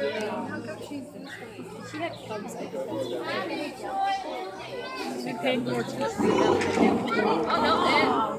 She had clubs. We paid more to get. Oh no!